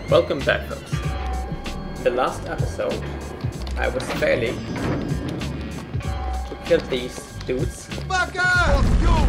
Welcome back, folks. In the last episode, I was failing to kill these dudes. Fuck off!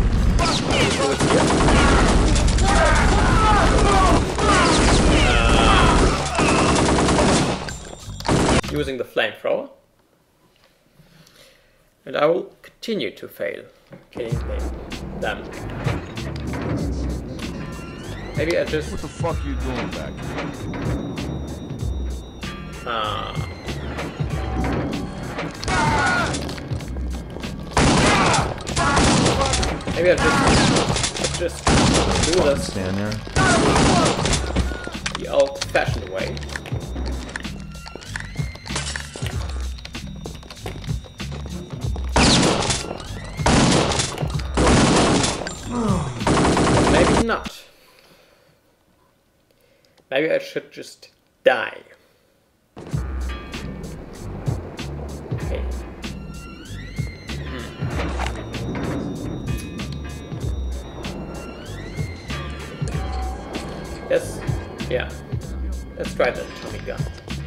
Using the flamethrower. And I will continue to fail killing them. Maybe I just... What the fuck are you doing back here? Maybe I just do this Stand there. the old-fashioned way. Maybe not. Maybe I should just die. Okay. Yes. Yeah. Let's try the atomic gun.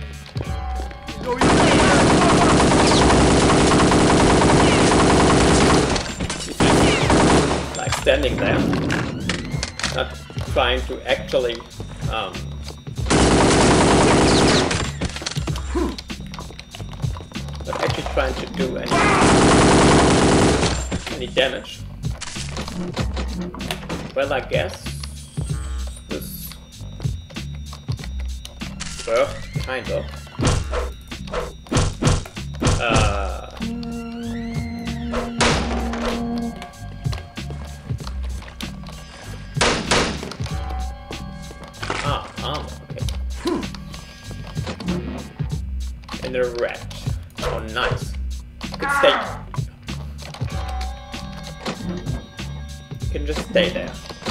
Like standing there, not trying to actually not actually trying to do any damage. Well, I guess this worked kind of. Armor, okay. And a rat. Oh, nice. You can stay. You can just stay there.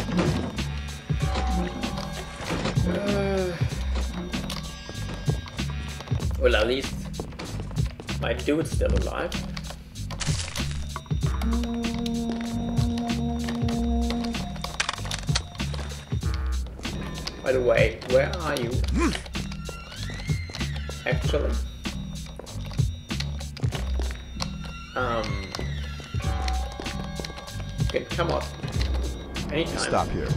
Well, at least my dude's still alive. By the way, where are you? Actually? You can come up anytime. Stop here.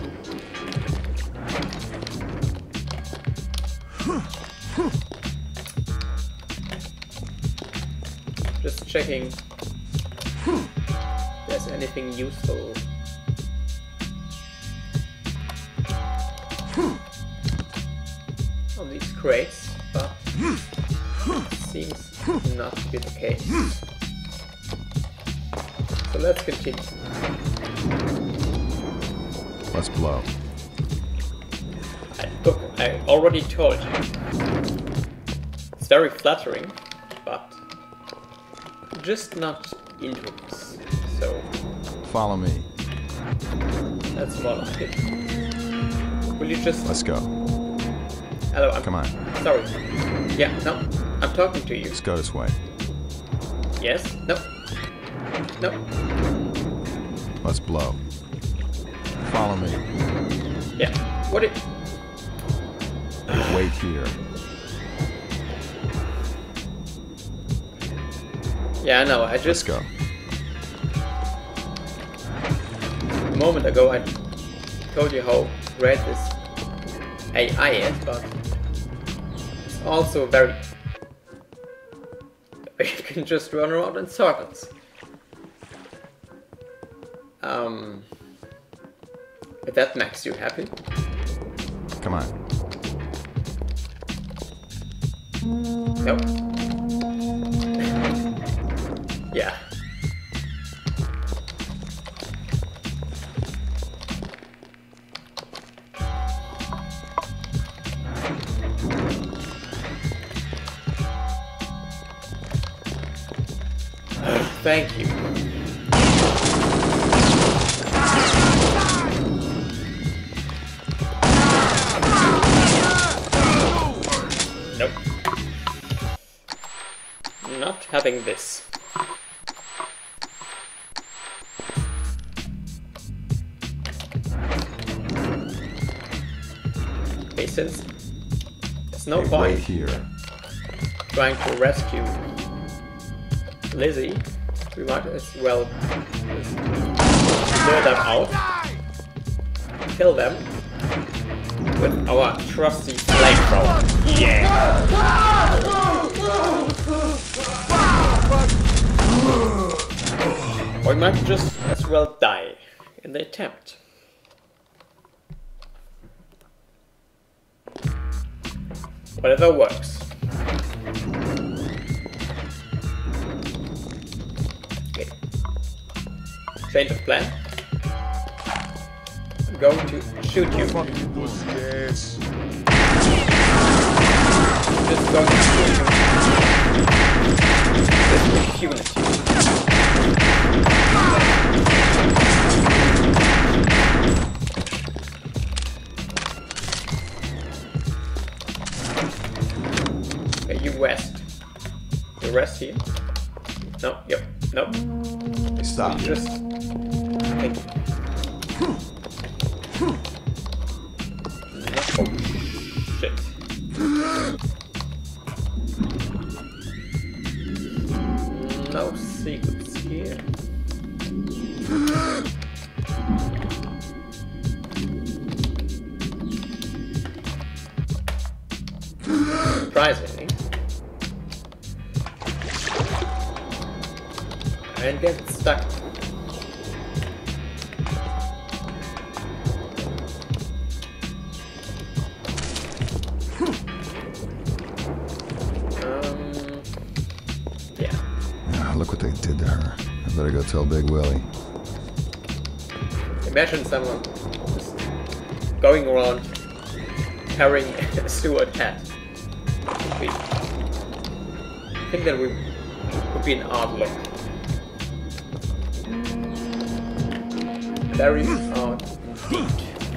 Just checking if there's anything useful. On these crates, but seems not to be the case. So let's continue. Let's blow. Look, I already told you. It's very flattering, but just not into this. So Follow me. that's more like it. Will you just... Let's go. Hello, Come on. Sorry. Yeah, no, I'm talking to you. Let's go this way. Yes? No. No. Let's blow. Follow me. Yeah. What it... Wait here. Yeah, I know, I Let's just... go. A moment ago I told you how great this AI is, but it's also very... You can just run around in circles. If that makes you happy. Come on. Nope. Yeah. Thank you. Nope. Not having this. Okay, since no Hey, point wait here. trying to rescue Lizzie. We might as well just lure them out, kill them with our trusty flamethrower. Yeah! Or we might just as well die in the attempt. Whatever works. Okay. Change of plan. I'm going to shoot you. Yes. Just going to shoot you with impunity. Okay, you rest. You rest here. No, yep, nope. Hey, stop. Just thank you. Oh shit. No secrets here. Surprisingly. And get stuck. Yeah. Look what they did to her. I better go tell Big Willie. Imagine someone just going around carrying a Stewart hat. I think that would be an odd look. Very odd indeed.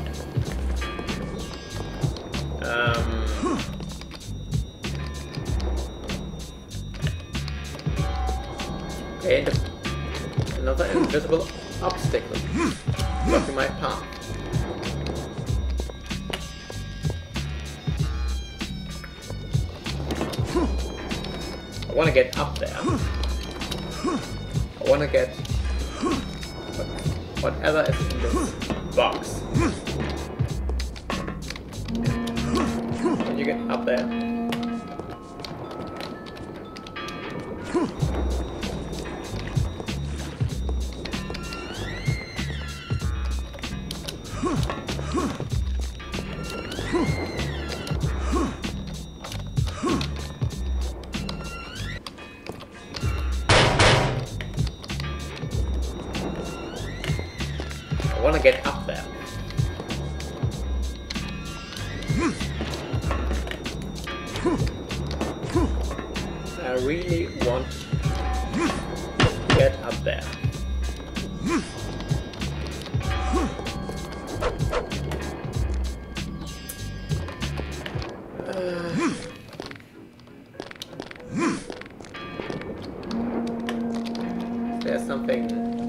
And another invisible obstacle blocking my path. I want to get up there. I want to get whatever is in this box. Can you get up there? I want to get up there. I really want to get up there. There's something.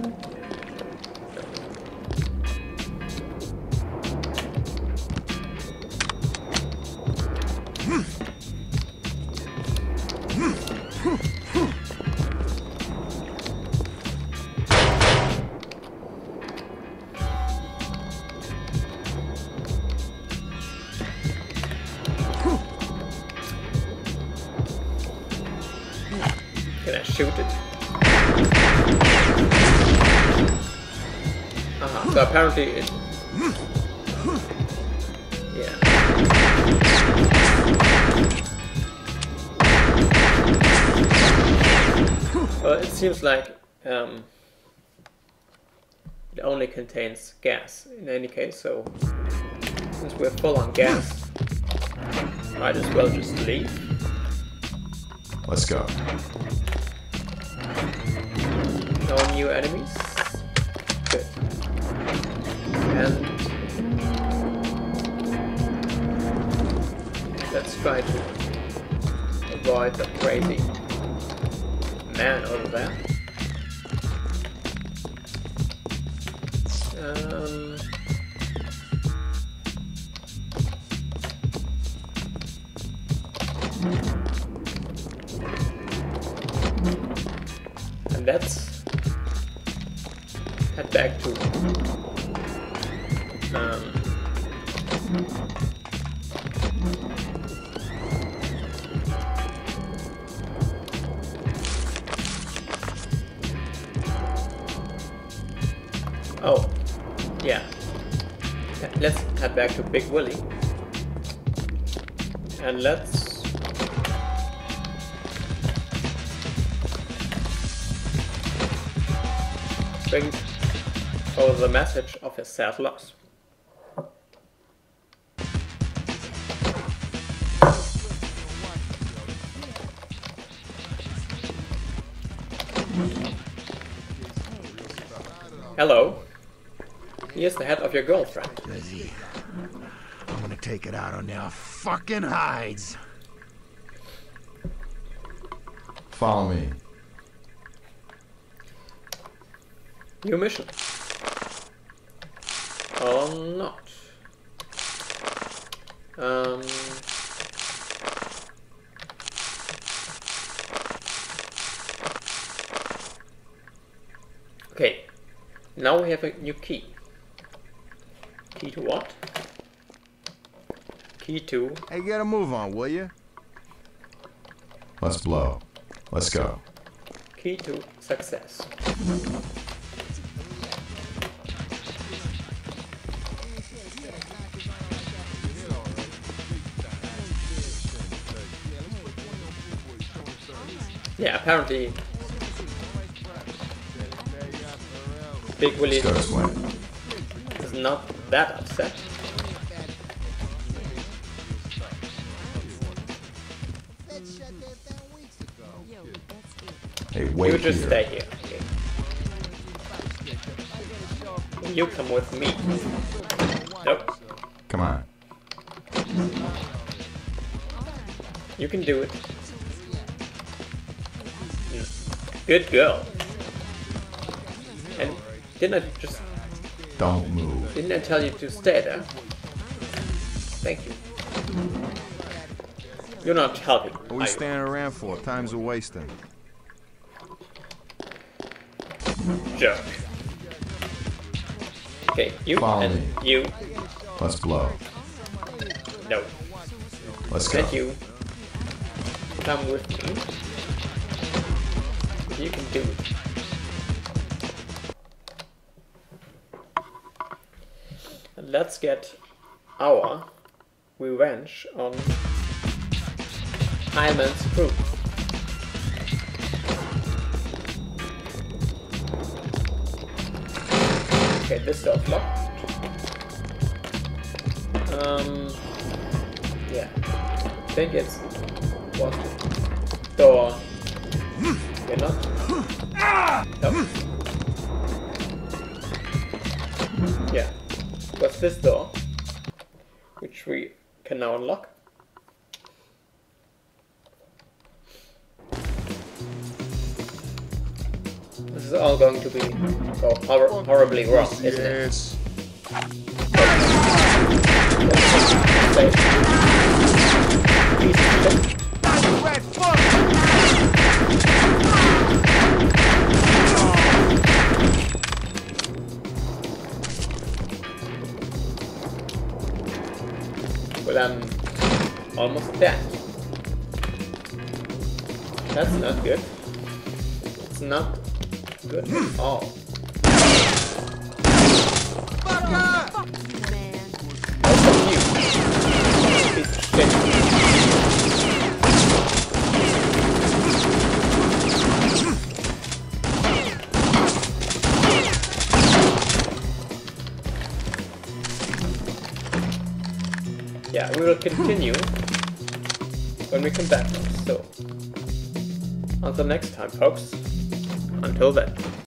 Can I shoot it? So apparently it... Yeah. Well, it seems like it only contains gas in any case, so since we're full on gas, might as well just leave. Let's go. No new enemies? Good. And let's try to avoid the crazy man over there. And let's head back to oh, yeah. Let's head back to Big Willie. And let's bring over the message of his sad loss. Hello. Here's the head of your girlfriend. Lizzie, I'm gonna take it out on their fucking hides. Follow me. New mission. Or not. Okay. Now we have a new key. Key to what? Key to... Hey, get a move on, will you? Let's blow. Let's go. Key to success. Yeah, apparently Big Willie is not that upset. Hey, wait You just here. stay here. Okay. You come with me. Nope. Come on. You can do it. Good girl. And didn't I just... Don't move. Didn't I tell you to stay there? Thank you. You're not helping. What are we are you? standing around for? Time's a wasting. Jerk. Okay, you Follow and me. you. Let's blow. No. Let's go. And you. Come with me. You can do it. And let's get our revenge on Hyman's crew. Okay, this door's locked. Yeah. I think it's what door. You're not. Nope. Yeah. What's this door? Which we can now unlock. This is all going to be horribly wrong, isn't it? Yes. Red fuck! Well, I'm almost dead. That's not good. It's not good at all. Man. What's up, you? Piece of shit. Yeah, we will continue when we come back. So, until next time, folks. Until then.